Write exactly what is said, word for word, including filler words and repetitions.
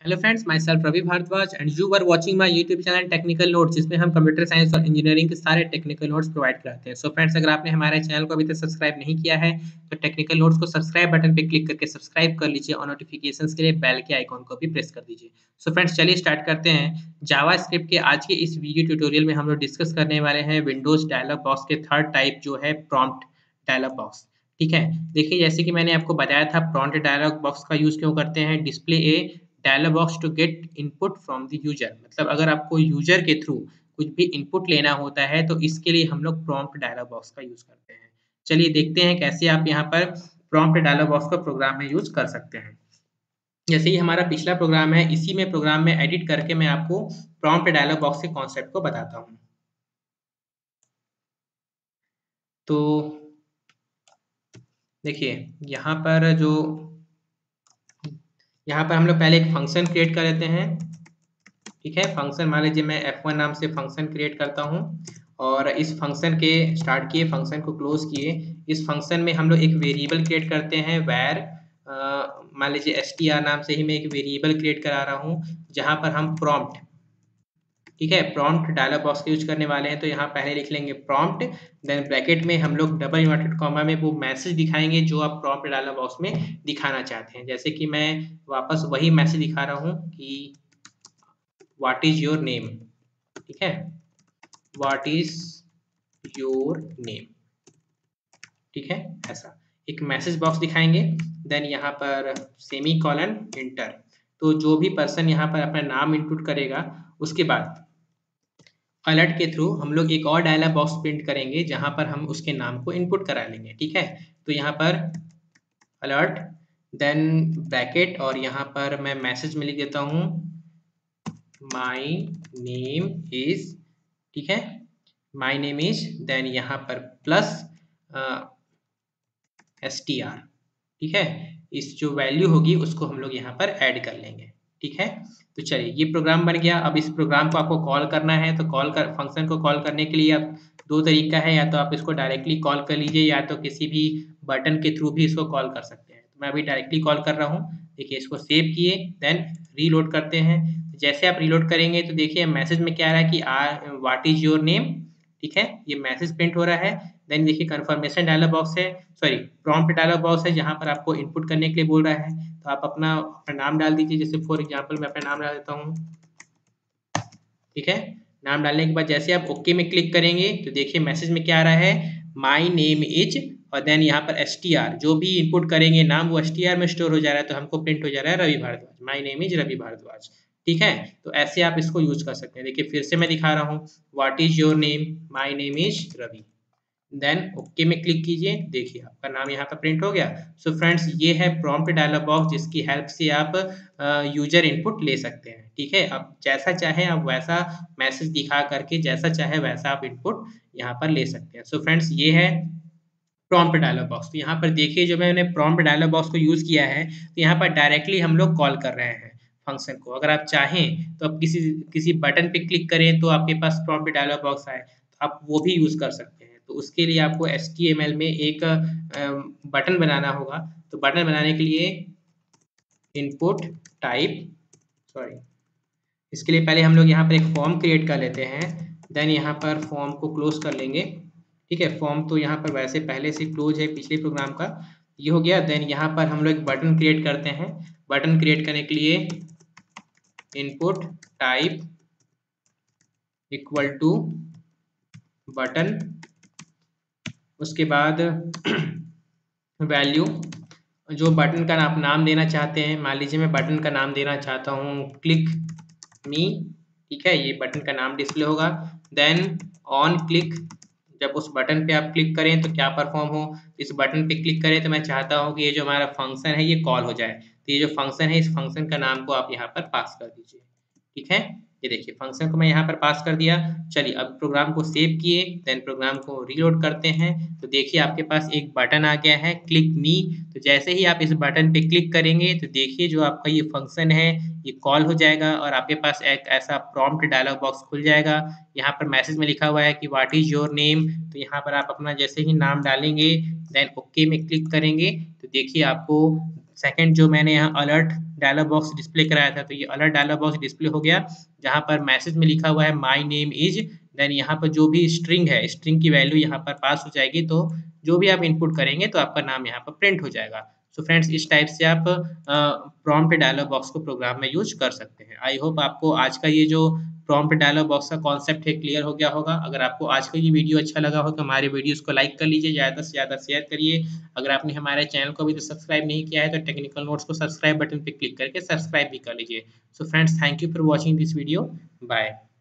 Hello friends, myself Ravi Bhardwaj and you are watching my YouTube channel technical notes, जिसमें हम computer science और engineering के सारे technical notes provide कराते हैं। सो so फ्रेंड्स, अगर आपने हमारे चैनल को अभी तक सब्सक्राइब नहीं किया है तो टेक्निकल नोट्स को सब्सक्राइब बटन पे क्लिक करके सब्सक्राइब कर लीजिए और नोटिफिकेशंस के लिए बेल के आइकॉन को भी प्रेस कर दीजिए। सो so फ्रेंड्स, चलिए स्टार्ट करते हैं। जावास्क्रिप्ट के आज के इस वीडियो ट्यूटोरियल में हम लोग डिस्कस करने वाले हैं विंडोज डायलॉग बॉक्स के थर्ड टाइप जो है प्रॉम्प्ट डायलॉग बॉक्स। ठीक है, देखिए जैसे कि मैंने आपको बताया था प्रॉम्प्ट डायलॉग बॉक्स का यूज क्यों करते हैं। Display a dialog box to get input from the user, मतलब अगर आपको यूजर के थ्रू कुछ भी इनपुट लेना होता है तो इसके लिए हम लोग प्रॉम्प्ट डायलॉग बॉक्स का यूज करते हैं। चलिए देखते हैं कैसे आप यहाँ पर प्रॉम्प्ट डायलॉग बॉक्स को प्रोग्राम में यूज कर सकते हैं। जैसे ही हमारा पिछला प्रोग्राम है, इसी में प्रोग्राम में एडिट करके मैं आपको प्रॉम्प्ट डायलॉग बॉक्स के कॉन्सेप्ट को बताता हूँ। तो देखिए यहाँ पर जो यहाँ पर हम लोग पहले एक फंक्शन क्रिएट कर लेते हैं। ठीक है, फंक्शन मान लीजिए मैं एफ वन नाम से फंक्शन क्रिएट करता हूँ और इस फंक्शन के स्टार्ट किए, फंक्शन को क्लोज किए। इस फंक्शन में हम लोग एक वेरिएबल क्रिएट करते हैं वैर, मान लीजिए एस टी आर नाम से ही मैं एक वेरिएबल क्रिएट करा रहा हूँ जहाँ पर हम प्रॉम्प्ट, ठीक है, प्रॉम्प्ट डायलॉग बॉक्स का यूज करने वाले हैं। तो यहाँ पहले लिख लेंगे प्रॉम्प्ट, देन ब्रैकेट में हम लोग डबल इन्वर्टेड कॉमा में वो मैसेज दिखाएंगे जो आप प्रॉम्प्ट डायलॉग बॉक्स में दिखाना चाहते हैं। जैसे कि मैं वापस वही मैसेज दिखा रहा हूँ कि व्हाट इज योर नेम। ठीक है, व्हाट इज योर नेम। ठीक है, ऐसा एक मैसेज बॉक्स दिखाएंगे। देन यहाँ पर सेमी कॉलन इंटर, तो जो भी पर्सन यहाँ पर अपना नाम इनपुट करेगा उसके बाद अलर्ट के थ्रू हम लोग एक और डायलॉग बॉक्स प्रिंट करेंगे जहां पर हम उसके नाम को इनपुट करा लेंगे। ठीक है, तो यहाँ पर अलर्ट, देन ब्रैकेट और यहाँ पर मैं मैसेज में लिख देता हूँ माई नेम इज, ठीक है, माई नेम इज, देन यहाँ पर प्लस एस टी आर। ठीक है, इस जो वैल्यू होगी उसको हम लोग यहाँ पर ऐड कर लेंगे। ठीक है, तो चलिए ये प्रोग्राम बन गया। अब इस प्रोग्राम को आपको कॉल करना है, तो कॉल कर फंक्शन को कॉल करने के लिए आप दो तरीका है, या तो आप इसको डायरेक्टली कॉल कर लीजिए या तो किसी भी बटन के थ्रू भी इसको कॉल कर सकते हैं। तो मैं अभी डायरेक्टली कॉल कर रहा हूँ। देखिए इसको सेव किए, देन रीलोड करते हैं। जैसे आप रीलोड करेंगे तो देखिए मैसेज में क्या आ रहा है कि आर व्हाट इज योर नेम। ठीक है, ये मैसेज प्रिंट हो रहा है। देन देखिए कंफर्मेशन डायलॉग बॉक्स है, सॉरी प्रॉम्प्ट डायलॉग बॉक्स है जहाँ पर आपको इनपुट करने के लिए बोल रहा है। तो आप अपना अपना नाम डाल दीजिए। जैसे फॉर एग्जांपल मैं अपना नाम डाल देता हूँ। ठीक है, नाम डालने के बाद जैसे आप ओके में क्लिक करेंगे तो देखिए मैसेज में क्या आ रहा है, माई नेम इज, और देन यहाँ पर एस टी आर, जो भी इनपुट करेंगे नाम वो एस टी आर में स्टोर हो जा रहा है। तो हमको प्रिंट हो जा रहा है Ravi Bhardwaj, my name is Ravi Bhardwaj. ठीक है, तो ऐसे आप इसको यूज कर सकते हैं। देखिए फिर से मैं दिखा रहा हूँ, what is your name, my name is Ravi, then okay में क्लिक कीजिए। देखिए आपका नाम यहाँ पर प्रिंट हो गया। सो so फ्रेंड्स, ये है प्रॉम्प्ट डायलॉग बॉक्स जिसकी हेल्प से आप यूजर इनपुट ले सकते हैं। ठीक है, अब जैसा चाहे आप वैसा मैसेज दिखा करके जैसा चाहे वैसा आप इनपुट यहाँ पर ले सकते हैं। सो so फ्रेंड्स, ये है प्रॉम्प्ट डायलॉग बॉक्स। तो यहाँ पर देखिए जो मैंने प्रॉम्प्ट डायलॉग बॉक्स को यूज किया है तो यहाँ पर डायरेक्टली हम लोग कॉल कर रहे हैं फंक्शन को। अगर आप चाहें तो आप किसी किसी बटन पे क्लिक करें तो आपके पास प्रॉम्प्ट डायलॉग बॉक्स आए तो आप वो भी यूज कर सकते हैं। तो उसके लिए आपको एच टी एम एल में एक बटन बनाना होगा। तो बटन बनाने के लिए इनपुट टाइप, सॉरी, इसके लिए पहले हम लोग यहाँ पर एक फॉर्म क्रिएट कर लेते हैं। देन यहाँ पर फॉर्म को क्लोज कर लेंगे। ठीक है, फॉर्म तो यहाँ पर वैसे पहले से क्लोज है पिछले प्रोग्राम का, ये हो गया। देन यहाँ पर हम लोग बटन क्रिएट करते हैं। बटन क्रिएट करने के लिए input type equal to button, उसके बाद वैल्यू जो बटन का आप नाम देना चाहते हैं। मान लीजिए मैं बटन का नाम देना चाहता हूँ क्लिक मी। ठीक है, ये बटन का नाम डिस्प्ले होगा। देन ऑन क्लिक, जब उस बटन पे आप क्लिक करें तो क्या परफॉर्म हो। इस बटन पे क्लिक करें तो मैं चाहता हूँ कि ये जो हमारा फंक्शन है ये कॉल हो जाए। तो ये जो फंक्शन है इस फंक्शन का नाम को आप यहाँ पर पास कर दीजिए। ठीक है, ये देखिए फंक्शन को मैं यहाँ पर पास कर दिया। चलिए अब प्रोग्राम को सेव किए, देन प्रोग्राम को रीलोड करते हैं। तो देखिए आपके पास एक बटन आ गया है क्लिक मी। तो जैसे ही आप इस बटन पे क्लिक करेंगे तो देखिए जो आपका ये फंक्शन है ये कॉल हो जाएगा और आपके पास एक ऐसा प्रॉम्प्ट डायलॉग बॉक्स खुल जाएगा। यहाँ पर मैसेज में लिखा हुआ है कि व्हाट इज योर नेम। तो यहाँ पर आप अपना जैसे ही नाम डालेंगे देन ओके में क्लिक करेंगे तो देखिए आपको सेकंड जो मैंने यहाँ अलर्ट डायलॉग बॉक्स डिस्प्ले कराया था, तो ये अलर्ट डायलॉग बॉक्स डिस्प्ले हो गया, जहाँ पर मैसेज में लिखा हुआ है माय नेम इज़, देन यहाँ पर जो भी स्ट्रिंग है, स्ट्रिंग की वैल्यू यहाँ पर पास हो जाएगी, तो जो भी आप इनपुट करेंगे तो आपका नाम यहाँ पर प्रिंट हो जाएगा। सो फ्रेंड्स, इस टाइप से आप अ, प्रॉम्प्ट डायलॉग बॉक्स को प्रोग्राम में यूज़ कर सकते हैं। आई होप आपको आज का ये जो प्रॉम्प्ट डायलॉग बॉक्स का कॉन्सेप्ट है क्लियर हो गया होगा। अगर आपको आज का ये वीडियो अच्छा लगा हो तो हमारे वीडियोज़ को लाइक कर लीजिए, ज़्यादा से ज़्यादा शेयर करिए। अगर आपने हमारे चैनल को अभी तक सब्सक्राइब नहीं किया है तो टेक्निकल नोट्स को सब्सक्राइब बटन पे क्लिक करके सब्सक्राइब भी कर लीजिए। So friends, thank you for watching this video. Bye.